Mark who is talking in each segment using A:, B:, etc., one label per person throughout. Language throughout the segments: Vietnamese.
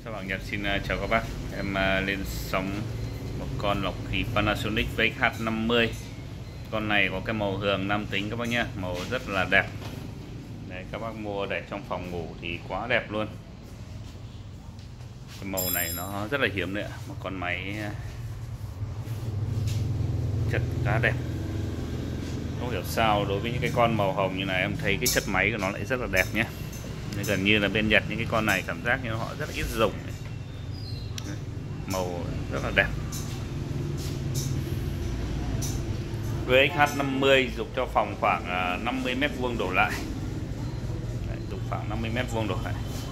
A: Chào bạn Nhật, xin chào các bác. Em lên sóng một con lọc khí Panasonic VX50. Con này có cái màu hường nam tính các bác nhé, màu rất là đẹp. Đấy, các bác mua để trong phòng ngủ thì quá đẹp luôn. Cái màu này nó rất là hiếm đấy ạ. Một con máy chất khá đẹp. Không hiểu sao đối với những cái con màu hồng như này em thấy cái chất máy của nó lại rất là đẹp nhé. Gần như là bên Nhật những cái con này cảm giác như họ rất là ít dùng, màu rất là đẹp. VX50 dùng cho phòng khoảng 50 m² đổ lại. Đấy, dùng khoảng 50 m² đổ lại.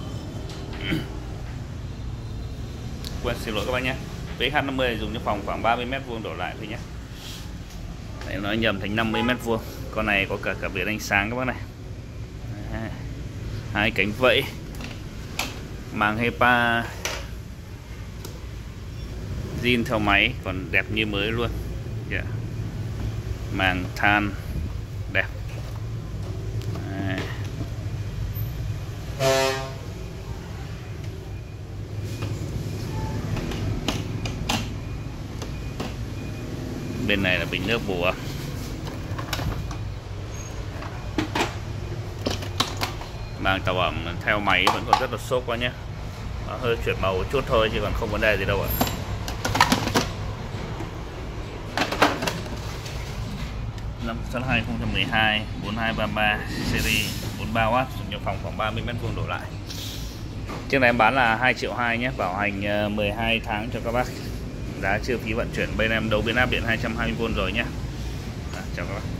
A: Quên, xin lỗi các bác nhé. VX50 dùng cho phòng khoảng 30 m² đổ lại thôi nhé. Đấy, nói nhầm thành 50 m². Con này có cả viền ánh sáng các bác này. Đấy, hai cánh vẫy, màng HEPA zin theo máy còn đẹp như mới luôn. Yeah. Màng than đẹp. Đấy. Bên này là bình nước bùa. Màng tạo ẩm theo máy vẫn còn rất là xốp quá nhé. Nó hơi chuyển màu chút thôi chứ còn không vấn đề gì đâu ạ. Năm 2012 4233 series 43W, dùng cho phòng khoảng 30 m² đổ lại. Chiếc này em bán là 2,2 triệu nhé, bảo hành 12 tháng cho các bác. Giá chưa phí vận chuyển, bên em đấu biến áp điện 220V rồi nhé. Chào các bác.